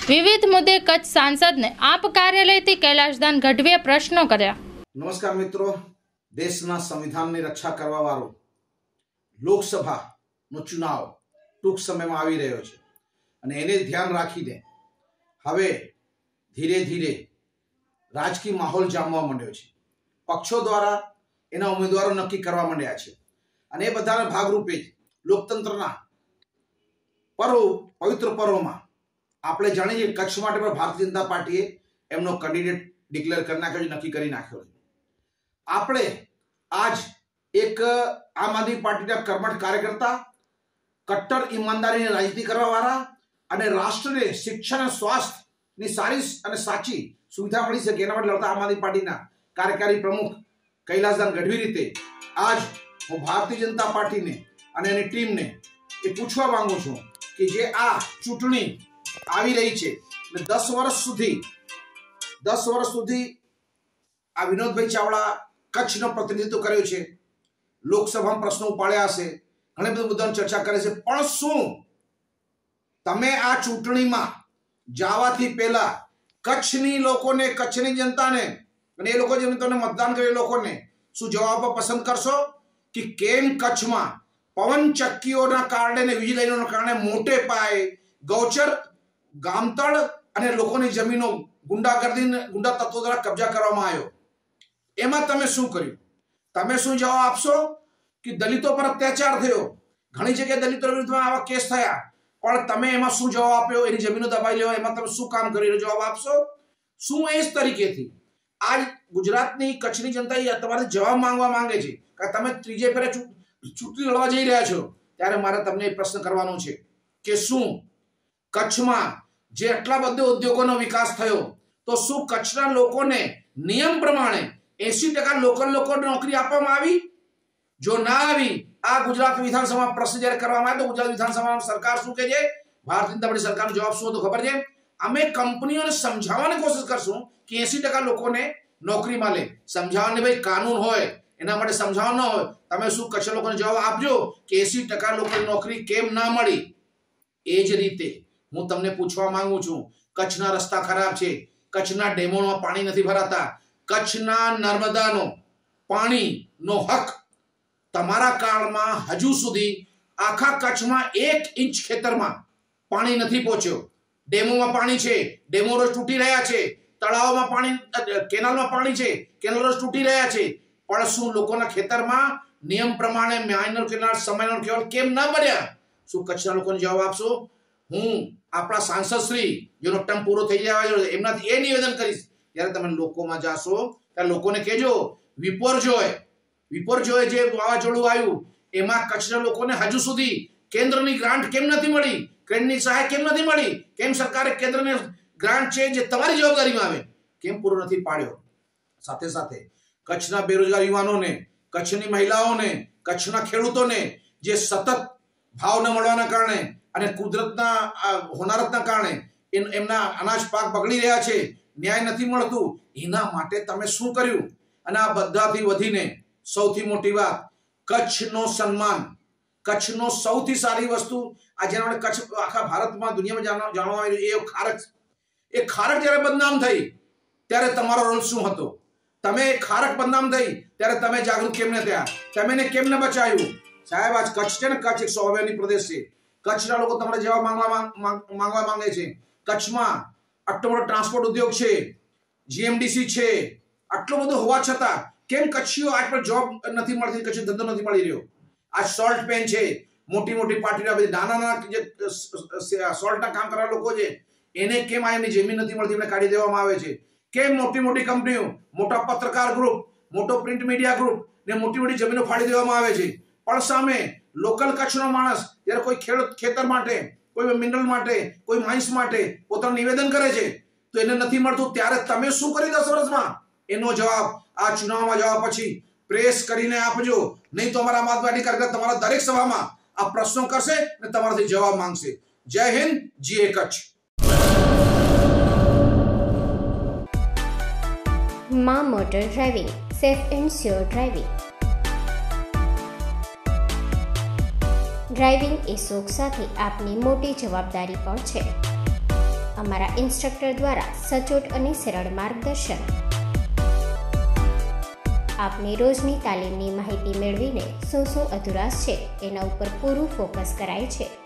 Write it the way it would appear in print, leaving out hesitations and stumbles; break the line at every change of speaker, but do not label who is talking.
વિવિધ મુદ્દે કચ્છ સાંસદને આપ કાર્યાલયથી કૈલાશદાન ગઢવીએ પ્રશ્નો કર્યા।
નમસ્કાર મિત્રો, દેશના સંવિધાનની રક્ષા કરવા વાળો લોકસભાનો ચુનાવ ટૂંક સમયમાં આવી રહ્યો છે અને એને ધ્યાન રાખીને હવે ધીરે ધીરે રાજકીય માહોલ જામવા માંડ્યો છે। પક્ષો દ્વારા એના ઉમેદવારો નક્કી કરવા માંડ્યા છે અને એ બધાના ભાગરૂપે જ લોકતંત્રના પવિત્ર પર્વમાં આપણે જાણીએ કચ્છ માટે પણ ભારતીય જનતા પાર્ટીએ એમનો કેન્ડિડેટ ડિક્લેર કરી નાખ્યો છે, નક્કી કરી નાખ્યો છે। આપણે આજ એક આમ આદમી પાર્ટીના કર્મઠ કાર્યકર્તા, કટ્ટર ઈમાનદારીની રાજનીતિ કરવા વાળા અને રાષ્ટ્રને શિક્ષણ અને સ્વાસ્થ્યની સારી અને સાચી સુવિધા મળી શકે એના માટે લડતા આમ આદમી પાર્ટીના કાર્યકારી પ્રમુખ કૈલાશદાન ગઢવી રીતે આજ હું ભારતીય જનતા પાર્ટીને અને એની ટીમને એ પૂછવા માંગુ છું કે જે આ ચૂંટણી આવી રહી છે, 10 વર્ષ સુધી આ વિનોદભાઈ ચાવડા કચ્છનો પ્રતિનિધિત્વ કર્યો છે, લોકસભામાં પ્રશ્નો ઉપાડ્યા હશે, ઘણી બધી મુદ્દાની ચર્ચા કરે છે, પણ શું તમે આ ચૂંટણીમાં જવાથી પહેલા કચ્છની લોકોને, કચ્છની જનતાને અને એ લોકો જે તમને મતદાન કરે લોકોને શું જવાબ પસંદ કરશો કે કેમ કચ્છમાં પવન ચક્કીઓના કારણે અને વીજ લાઈનોના કારણે મોટે પાયે ગૌચર, ગામતળ અને લોકોની જમીનો ગુંડા તત્વો દ્વારા કબજા કરવામાં આવ્યો? એમાં તમે શું કર્યું? તમે શું જવાબ આપશો કે દલિતો પર અત્યાચાર થયો, ઘણી જગ્યાએ દલિતો વિરુદ્ધમાં આવા કેસ થયા, પણ તમે એમાં શું જવાબ આપ્યો? એની જમીનો દબાઈ લેવા એમાં તમે શું કામ કર્યું? જવાબ આપશો? શું એ જ તરીકેથી આજ ગુજરાતની, કચ્છની જનતા તમારે જવાબ માંગવા માંગે છે કે તમે ત્રીજે ફેરે ચૂંટણી લડવા જઈ રહ્યા છો, ત્યારે મારે તમને પ્રશ્ન કરવાનો છે કે શું કચ્છમાં જે આટલા બધા ઉદ્યોગોનો વિકાસ થયો, તો શું કચ્છના લોકોને નિયમ પ્રમાણે 80% લોકલ લોકોને નોકરી આપવામાં આવી? જો ના આવી, આ ગુજરાત વિધાનસભામાં પ્રશ્ન જ્યારે કરવામાં આવે તો ગુજરાત વિધાનસભામાં સરકાર શું કહે છે? ભારતીય જનતા પાર્ટી સરકારનો જવાબ શું હતો ખબર છે? અમે કંપનીઓને સમજાવવાની કોશિશ કરશું કે 80% લોકોને નોકરી મળે। સમજાવવાની ભાઈ કાનૂન હોય, એના માટે સમજાવવાનું ન હોય, તમે શું કચ્છ લોકોને જવાબ આપજો કે 80% લોકોને નોકરી કેમ ના મળી? એ જ રીતે હું તમને પૂછવા માંગુ છું, કચ્છના રસ્તા ખરાબ છે, કચ્છના ડેમોમાં પાણી નથી ભરાતા, કચ્છના નર્મદાનો પાણીનો હક તમારા કાળમાં હજુ સુધી આખા કચ્છમાં 1 ઇંચ ખેતરમાં પાણી નથી પહોંચ્યો। ડેમોમાં પાણી છે, ડેમો રોજ તૂટી રહ્યા છે, તળાવમાં પાણી, કેનાલમાં પાણી છે, કેનાલ રોજ તૂટી રહ્યા છે, પણ શું લોકોના ખેતરમાં નિયમ પ્રમાણે માઇનર કેનાલ, સબમાઇનર કેનાલ કેમ ના બન્યા? શું કચ્છના લોકોને જવાબ આપશો? હું આપણા સાંસદ શ્રી, જેનો ટર્મ પૂરો થઈ જવા જોઈએ, એમનાથી એ નિવેદન કરીશ, જ્યારે તમે લોકોમાં જાશો ત્યારે લોકોને કહેજો વિપરજોય જે વાવાઝોડું આવ્યું એમાં કચ્છના લોકોને હજુ સુધી કેન્દ્રની ગ્રાન્ટ કેમ નથી મળી? કેન્દ્રની સહાય કેમ નથી મળી? કેમ સરકારે કેન્દ્રની ગ્રાન્ટ છે જે તમારી જવાબદારીમાં આવે કેમ પૂરો નથી પાડ્યો? સાથે સાથે કચ્છના બેરોજગાર યુવાનોને, કચ્છની મહિલાઓને, કચ્છના ખેડૂતોને જે સતત ભાવ ન મળવાના કારણે અને કુદરતના હોનારતના કારણે એમના અનાજ પાક બગડી રહ્યા છે, ન્યાય નથી મળતું, એના માટે તમે શું કર્યું? અને આ બધાથી વધીને સૌથી મોટી વાત, કચ્છનો સન્માન, કચ્છનો સૌથી સારી વસ્તુ આ જેના માટે કચ્છ આખા ભારતમાં, દુનિયામાં જાણવા આવ્યું, એ ખારક જ્યારે બદનામ થઈ ત્યારે તમારો રોલ શું હતો? તમે ખારક બદનામ થઈ ત્યારે તમે જાગૃત કેમ ન થયા? તમે એને કેમ ન બચાવ્યું? સાહેબ, આજ કચ્છ છે ને, કચ્છ એક સ્વાભિમાની પ્રદેશ છે, કચ્છના લોકો તમારે જવાબ માંગવા માંગે છે। કચ્છમાં આટલો બધો ટ્રાન્સપોર્ટ ઉદ્યોગ છે, જીએમડીસી છે, આટલો બધો હોવા છતાં કેમ કચ્છીઓ આજ પર જોબ નથી મળતી, કચ્છી ધંધો નથી મળી રહ્યો? આ સોલ્ટ પેન છે, મોટી મોટી પાર્ટીના બધી નાના જે સોલ્ટના કામ કરનારા લોકો છે, એને કેમ આ એમની જમીન નથી મળતી, એમને કાઢી દેવામાં આવે છે? કેમ મોટી મોટી કંપનીઓ, મોટા પત્રકાર ગ્રુપ, મોટો પ્રિન્ટ મીડિયા ગ્રુપ ને મોટી મોટી જમીનો ફાડી દેવામાં આવે છે, પણ સામે લોકલ કચ્છનો માણસ જ્યારે કોઈ ખેતર માટે, કોઈ મિનરલ માટે, કોઈ માઇન્સ માટે પોતાનું નિવેદન કરે છે તો એને નથી મળતું, ત્યારે તમે શું કરી 10 વર્ષમાં? એનો જવાબ આ ચુનાવમાં જવા પછી પ્રેસ કરીને આપજો, નહીં તો અમારા માતવાડી કાર્યકર્તા તમારા દરેક સભામાં આ પ્રશ્નો કરશે અને તમારાથી જવાબ માંગશે। જય હિન્દ, જય કચ્છ।
માં motor driving, safe and sure driving. Driving એ શોખ સાથે આપની મોટી જવાબદારી પણ છે। અમારા ઇન્સ્ટ્રક્ટર દ્વારા સચોટ અને સરળ માર્ગદર્શન. આપની રોજની તાલીમની માહિતી મેળવીને શું અધુરાશ છે એના ઉપર પૂરું ફોકસ કરાય છે.